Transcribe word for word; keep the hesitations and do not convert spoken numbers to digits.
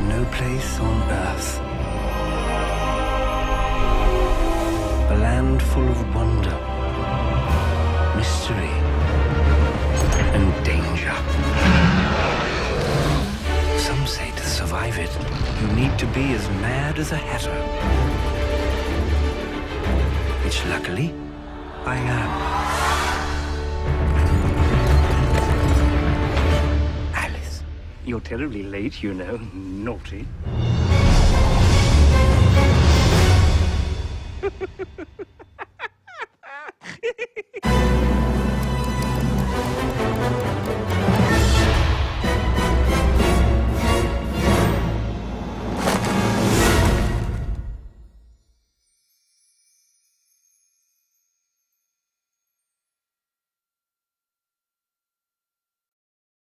no place on earth. A land full of wonder, mystery, and danger. Some say to survive it, you need to be as mad as a hatter. Which, luckily, I am. Alice, you're terribly late, you know. Naughty.